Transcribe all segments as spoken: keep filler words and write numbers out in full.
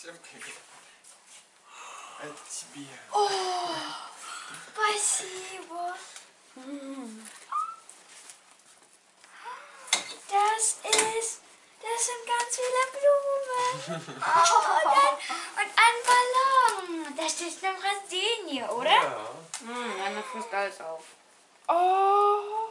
Oh, спасибо. Das ist, das sind ganz viele Blumen. Oh, und, dann, und ein Ballon. Da steht eine Brasilie, oder? Ja. Hm, Anna frisst alles auf. Oh,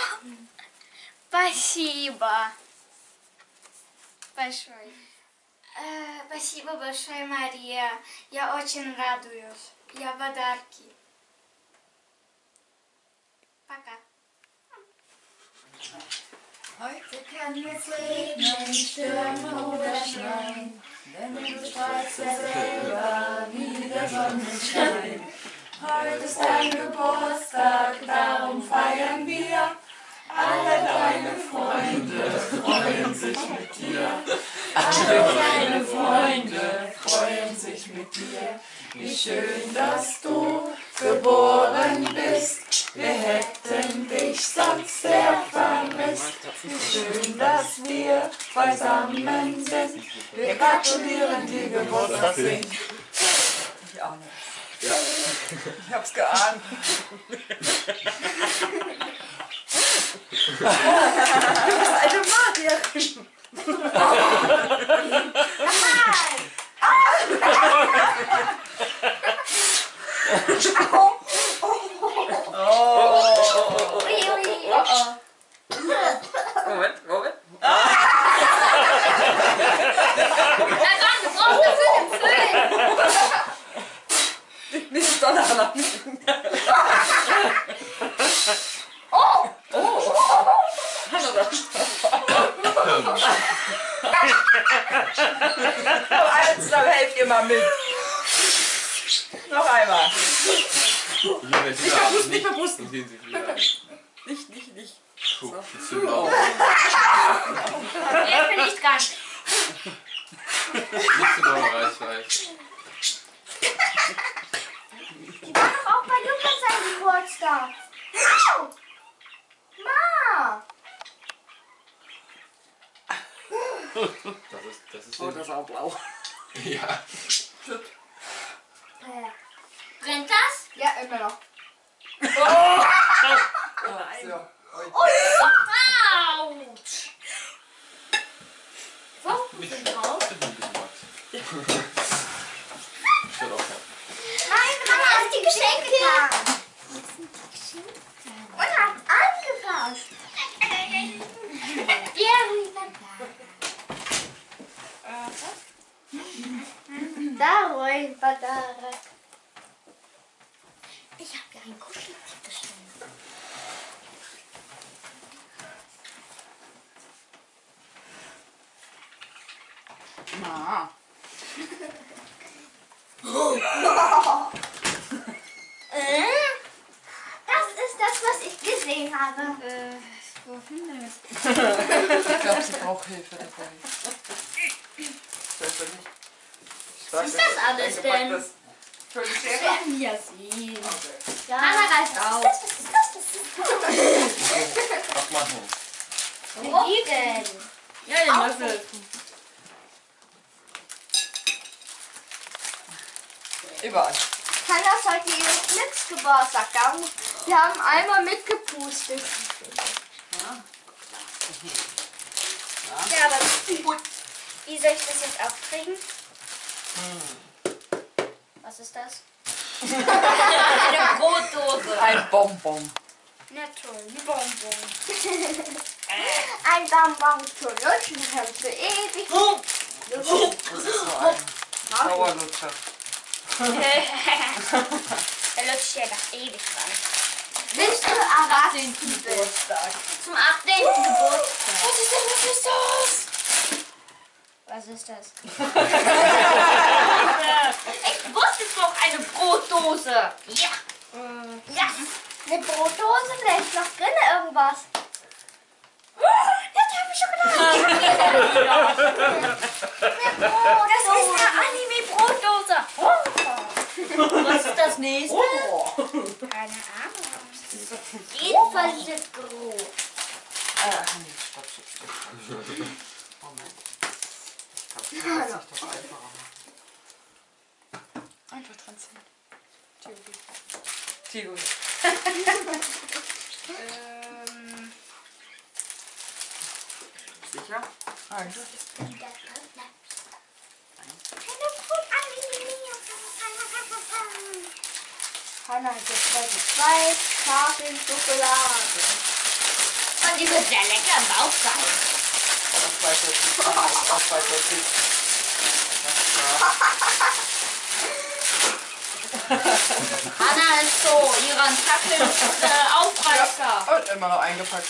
спасибо. Большое. Э, спасибо большое, Мария. Я очень радуюсь. Я подарки. Пока. Heute kann es regnen, stürmen oder schneien, denn du strahlst ja selber wie der Sonnenschein. Heute ist dein Geburtstag, darum feiern wir. Alle deine Freunde freuen sich mit dir. Alle deine Freunde freuen sich mit dir. Wie schön, dass du geboren bist. Wir hätten dich sonst sehr vermisst. Wie schön, dass wir beisammen sind. Wir gratulieren dir Geburtstag. Ich auch nicht. Ja. Ich hab's geahnt. Du bist eine Magierin. Moment, Moment. Nicht Donner. Oh! Aber alle zusammen helft ihr mal mit. Noch einmal. Nicht verpusten, nicht verpusten. Nicht, nicht, nicht. Guck, die Zündung auf. Nee, bin ich dran. Nicht so doll Reichweite. Die war doch auch bei Lukas sein Geburtstag. Au! Ma! Das ist, das ist Oh, das ist auch blau. ja. Brennt das? Ja, immer noch. Oh! So. Oh, autsch! So, Nicht sind drauf. Steht auch ja. Nein, Mama hat die Geschenke getan. Und hat angepasst. Darüber, darüber. Ich habe ja ein Kuscheltier bestellt. Na. Äh? Das ist das, was ich gesehen habe. Äh, wo findest Ich glaube, sie braucht Hilfe dabei. Das nicht. Was ist das alles denn? Für die Schere? werden wir sehen. Ja. Mama reißt auf. Was ist das? Was ist das? Was ist das? Abmachen. Wie die denn? Ja, den Löffel. Überall. Kann das heute ihren Glücksgeburtstag haben? Wir haben einmal mitgepustet. Ja. Ja, aber wie soll ich das jetzt aufkriegen? Was ist das? Eine Brotdose. Ein Bonbon. Na toll, ein Bonbon. Ein Bonbon zu lutschen, hält für ewig. Das ist so ein Dauerlutscher. Er lutscht ja doch ewig dran. Bist du erwachsen? Geburtstag. Zum achtzehnten Geburtstag. Was ist denn, was ist das? Was ist das? Ich wusste es doch, eine Brotdose. Ja. Ja. Eine Brotdose, vielleicht noch drin irgendwas. Jetzt habe ich Schokolade. Oh, das ist eine Anime-Brotdose. Was ist das nächste? Keine Ahnung. Jedenfalls ist es groß. Äh, nee, stopp, stopp, stopp. Moment. Ich glaube, ich kann das einfacher machen. Einfach dran ziehen. Theorie. Theorie. Ähm, Sicher? Eins. Hanna hat jetzt heute zwei Tafeln Schokolade. Und die wird sehr lecker im Bauch sein. Das weiß ich nicht. Das weiß ich nicht. Hanna ist so ihren Tafeln-Aufreißer. Und immer noch eingepackt.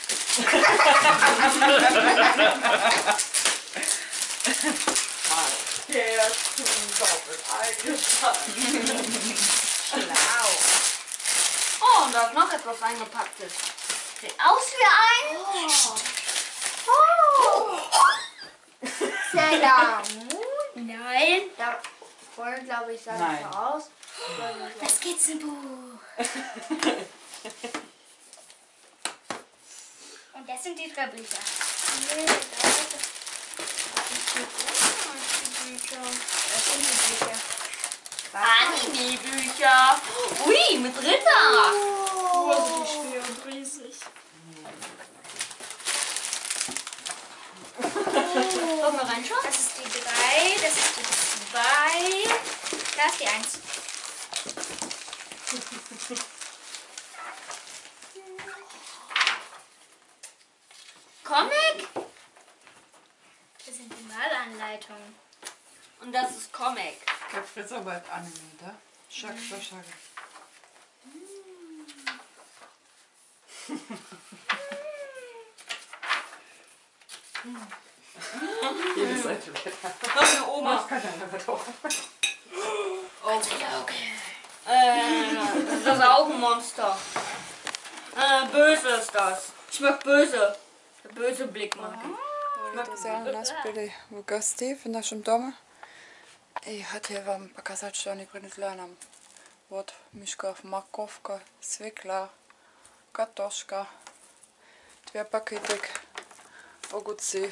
Der zum doppelt eingepackt. Schlau. Oh, und da ist noch etwas eingepacktes. Sieht aus wie ein... Oh. Sailor Moon? Nein. Da vorne, glaube ich, sah Nein. es so aus. Das Skizzenbuch. Und das sind die drei Bücher. Nee, das sind die Bücher. Das sind die Bücher. Anime-Bücher. Ui, mit Ritter. Oh, schwer und riesig. Wollen wir reinschauen? Das ist die drei, das ist die zwei, das ist die eins. Comic? Das sind die Malanleitungen. Und das ist Comic. Der Fritzarbeit Anime, da? Schak, schak, schak. Jede Seite weiter. Meine Oma. Das kann einer mit hoch. Äh, das ist das Augenmonster. Äh, böse ist das. Ich mag böse. Der böse Blick mag ich. Друзья, у нас были в гости в нашем доме. И хотел вам показать, что они принесли нам. Вот в мешках морковка, свекла, картошка, две пакетик огурцы.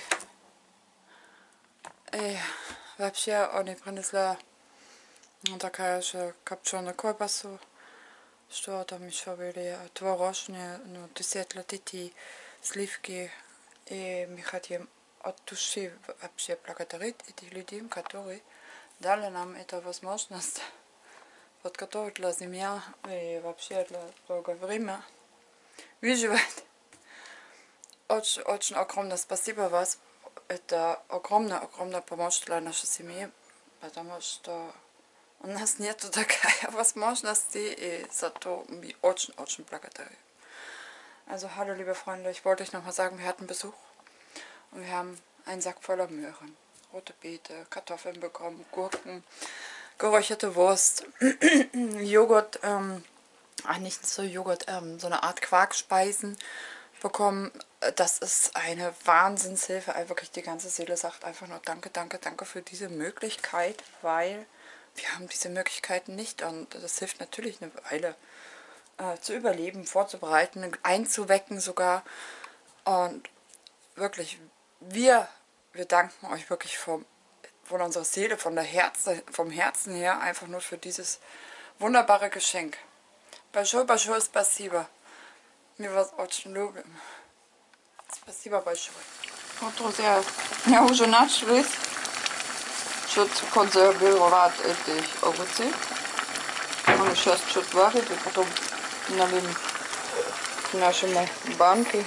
И вообще они принесли такая же копченая колбасу, что там еще были, творожные, ну, десять для детей, сливки. И мы хотим от души вообще благодарить этих людей, которые дали нам эту возможность подготовить для семьи и вообще для долгого времени выживать. Очень, очень огромное спасибо вас. Это огромная, огромная помощь для нашей семьи, потому что у нас нету такой возможности, и зато wir очень, очень благодарны. Also hallo liebe Freunde, ich wollte euch nochmal sagen, wir hatten Besuch und wir haben einen Sack voller Möhren, rote Beete, Kartoffeln bekommen, Gurken, geräucherte Wurst, Joghurt, ähm, ach nicht so Joghurt, ähm, so eine Art Quarkspeisen bekommen. Das ist eine Wahnsinnshilfe, also wirklich die ganze Seele sagt einfach nur danke, danke, danke für diese Möglichkeit, weil wir haben diese Möglichkeiten nicht und das hilft natürlich eine Weile. Äh, zu überleben, vorzubereiten, einzuwecken sogar. Und wirklich, wir, wir danken euch wirklich vom, von unserer Seele, von der Herze, vom Herzen her, einfach nur für dieses wunderbare Geschenk. Большое, большое спасибо. Мы вас очень любим. Спасибо большое. Вот, друзья, я уже начали что-то консервировать эти огурцы. Он сейчас что-то варит, и потом налим к нашему банке.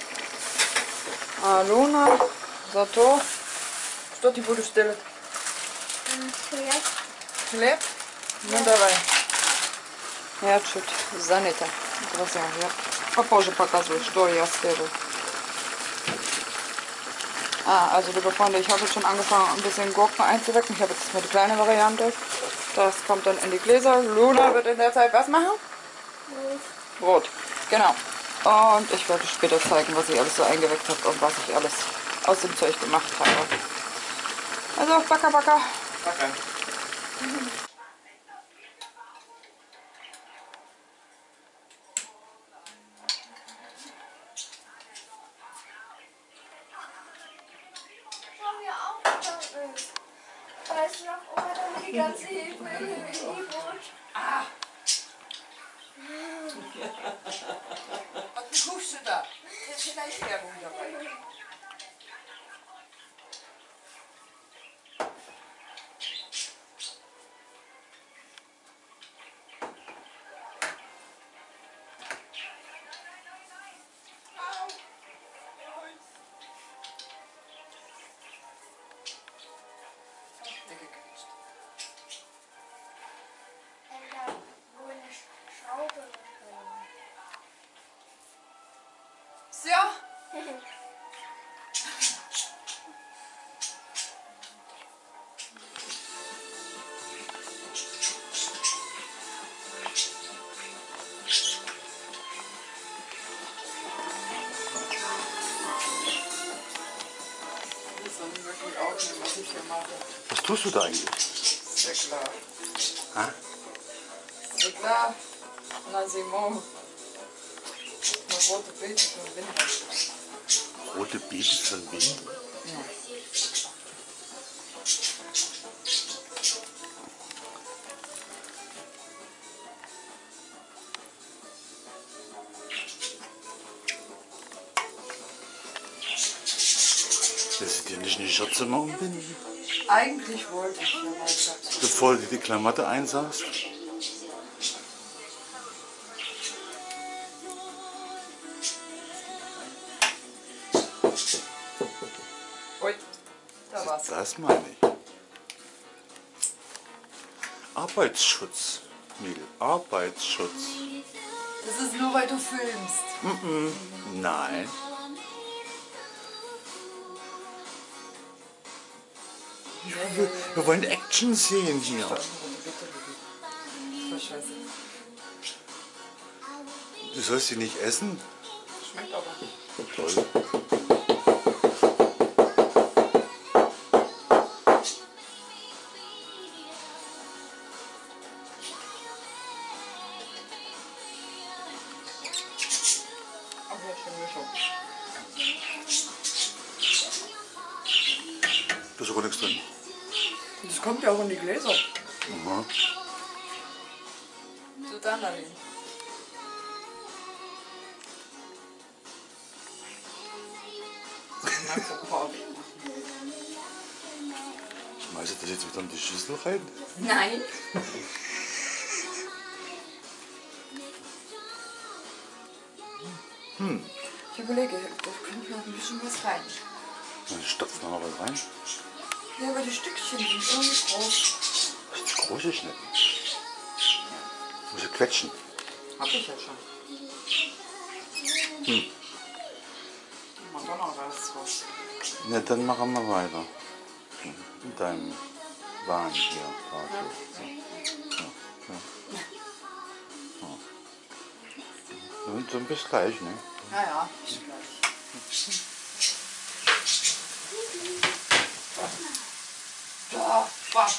А Луна зато... Что ты будешь делать? Хлеб. Хлеб? Ну давай. Я чуть занята. Друзья, я попозже показываю, что я сделаю. Ah, also liebe Freunde, ich habe jetzt schon angefangen, ein bisschen Gurken einzuwecken. Ich habe jetzt mal die kleine Variante. Das kommt dann in die Gläser. Luna wird in der Zeit was machen? Brot. Brot, genau. Und ich werde später zeigen, was ich alles so eingeweckt habe und was ich alles aus dem Zeug gemacht habe. Also, Backa, Backa. Backa. weißt du noch, Oma, da haben wir die ganze Hilfe in die Boot. Ah. Was guckst du da? Das ist vielleicht Werbung dabei. Ja. Wirklich auch nicht, was ich hier mache. Was tust du da eigentlich? Ist ja klar. Ha? Ist ja klar. Und dann sehen wir noch rote Beete für den Winter. Rote Beete für den Winter? Ja. Willst du dir nicht eine Schürze mal umbinden? Eigentlich wollte ich ja weiter. Bevor du die Klamotte einsaust? Ui, da war's. Das meine ich. Arbeitsschutz, Mädel, Arbeitsschutz. Das ist nur, weil du filmst. Mm-mm. Nein. Wir, wir wollen Action sehen hier. Das war scheiße. Du sollst sie nicht essen? Schmeckt aber. Toll. Aber schön Mischung. Da ist aber nichts drin. Das kommt ja auch in die Gläser. Aha. So dann dahin. Schmeißt du das jetzt wieder in die Schüssel rein? Nein. Hm. Ich überlege, da könnte noch ein bisschen was rein. Dann stopft noch mal was rein. Ja, aber die Stückchen sind irgendwie groß. Das ist groß geschnitten. Muss ich quetschen. Hab ich ja schon. Hm. Man kann auch alles was. Na, dann machen wir weiter. In deinem Wahn hier. Da, so. Ja, ja. Ja. Und dann bis gleich, ne? Ja, ja, bis gleich. Da, was?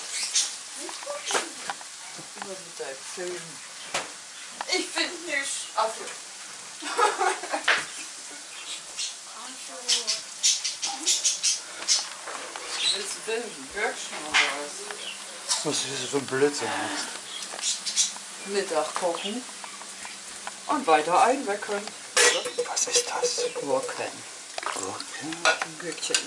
Immer mit deinem Film. Ich bin nicht Affe. Willst du denn ein Bürgchen oder was? Was ist das für ein Blödsinn? Mittag kochen und weiter einwecken. Was ist das? Gurken. Gurken? Ein Gürkchen.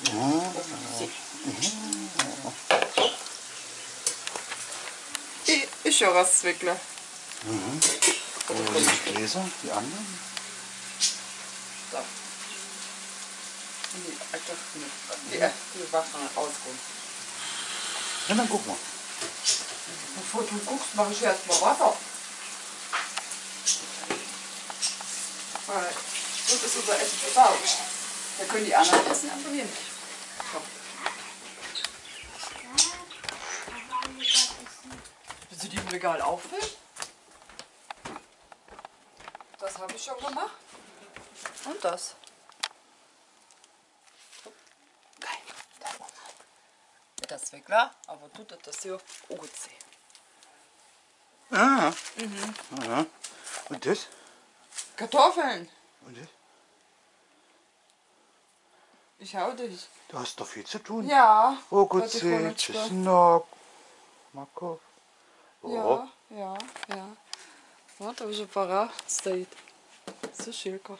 Ich, ich höre was Zwickler. Mhm. Und die Gläser, die anderen? Da. Die, einfach mit, die, die Waffen ausruhen. Ja, dann guck mal. Bevor du guckst, mache ich erstmal Wasser. Weil das ist unser Essen versaut. Da können die anderen essen, aber wir nicht. Komm. Willst du die im Regal auffüllen? Das habe ich schon gemacht. Und das. Nein, da oben. Das ist weg, klar, aber tut das hier auch gut sehen. Ah. Mhm. Aha. Und das? Kartoffeln. Und das? Ich hau dich. Du hast doch viel zu tun. Ja. Oh Gott, Потихонечку. чеснок. Морковь. Ja, ja, ja. Вот уже пора стоит. Сушилка.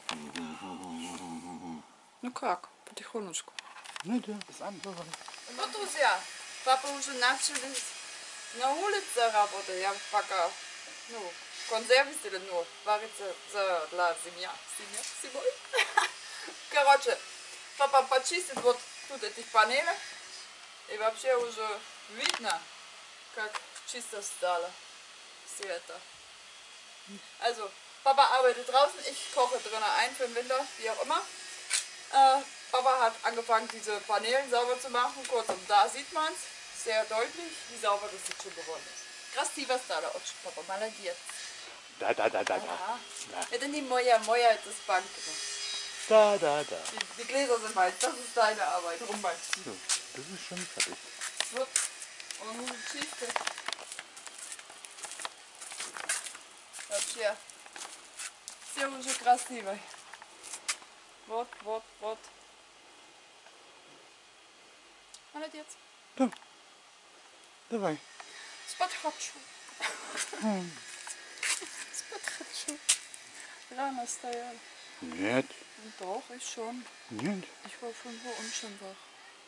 Ну как, потихонечку. Ну да, das andere. Ну, друзья, папа уже начали на улице работать. Я пока, ну, консервы сделали, ну, варится за для семья. Семья, семьей. Короче, папа почистит вот тут эти панели. И вообще уже видно, как чисто стало все это. Also, Papa arbeitet draußen, ich koche drinnen ein für den Winter, wie auch immer. Äh, Papa hat angefangen, diese Paneelen sauber zu machen. Kurzum, da sieht man es sehr deutlich, wie sauber das jetzt schon geworden ist. Красиво стало, очень, Papa, молодец. Da, da, da, da, da. Ага. Да. Это не моя, моя это с банка. Da, da, da. Die, die Gläser sind meins, das ist deine Arbeit. Warum meinst du? So, das ist schon fertig. Вот, он чисто. Вообще, все уже красиво. Вот, вот, вот. Молодец. Давай. Спать хочу. Спать хочу. Рано стоял. Нет, Doch, ich schon. нет. Ich war fünf Uhr und schon wach.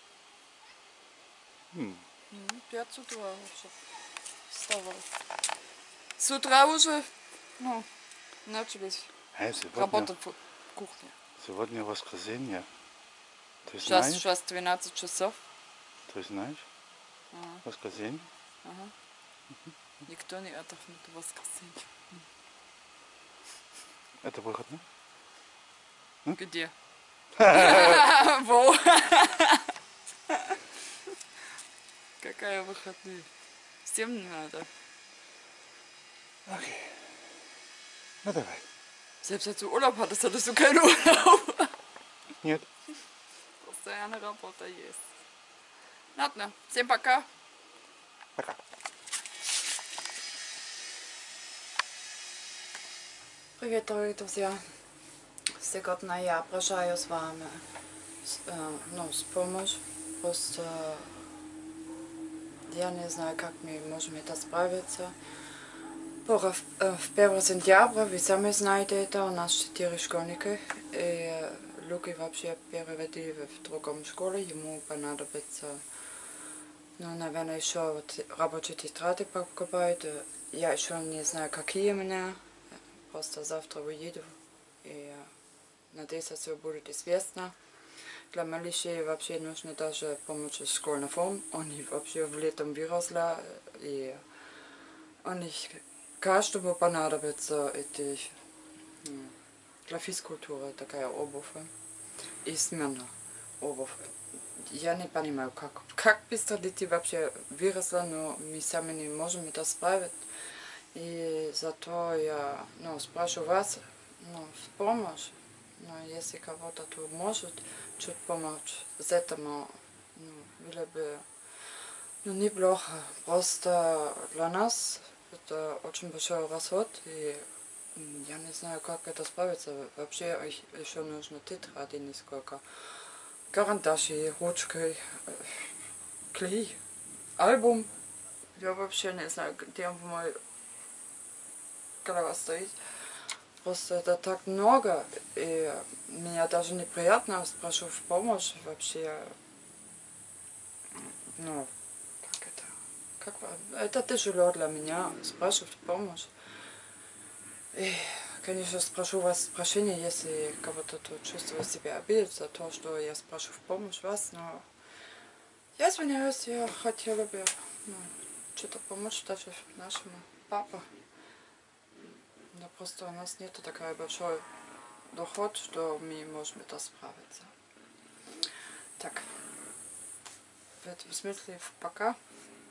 Hm. пять утра уже вставал. С утра уже, ну, начались Hey, сегодня, работать в кухне. сегодня воскресенье. Ты Сейчас, знаешь? сейчас двенадцать часов. Ты знаешь? Ага. Воскресенье? Ага. Никто не отдохнет в воскресенье. Это выходной? Где? Во. Какая выходные? Всем не надо. Okay. Na давай. Selbst als du Urlaub hattest, hattest du keinen Urlaub. Нет. Постоянно работа есть. Ладно, всем пока. Пока. Привет, дорогие друзья. Сегодня я прощаюсь с вами, с, э, ну, с помощью. Просто я не знаю, как мы можем это справиться. Пора в, э, в первого сентября, вы сами знаете это, у нас четыре школьника. И Луки вообще перевели в другом школе, ему понадобится, ну, наверное, еще вот рабочие тетради покупать. Я еще не знаю, какие у меня. Просто завтра уеду. И надеюсь, все будет известно. Для малышей вообще нужно даже помочь с школьной формой. Они вообще в летом выросли. И они каждому понадобится эти, ну, для физкультуры такая обувь. И смена обувь. Я не понимаю, как, как быстро дети вообще выросли, но мы сами не можем это справить. И зато я, ну, спрашиваю вас, ну, в помощь, ну, если кого-то тут может чуть помочь с этому, ну, было бы, ну, неплохо. Просто для нас это очень большой расход, и я не знаю, как это справиться. Вообще еще нужно тетради несколько, карандаши, ручкой, клей, альбом. Я вообще не знаю, где мой голова стоит. Просто это так много, и меня даже неприятно спрашивать в помощь вообще. Ну, как это? Как, это тяжело для меня спрашивать в помощь. И, конечно, спрошу вас прощения, если кого-то тут чувствует себя обидеть за то, что я спрашиваю в помощь вас, но я извиняюсь, я хотела бы, ну, что-то помочь даже нашему папе. Но просто у нас нет такой большой доход, что мы можем это справиться. Так, в этом смысле пока.